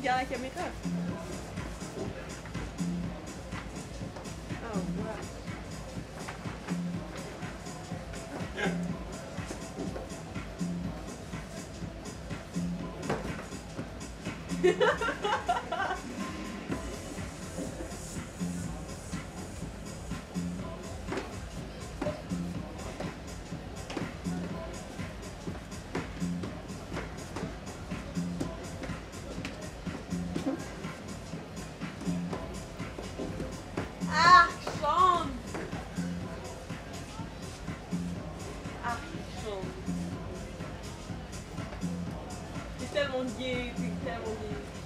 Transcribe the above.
regardes la caméra. Oh, wow. Ah, Sean! Ah, Sean. C'est tellement gay, c'est tellement gay.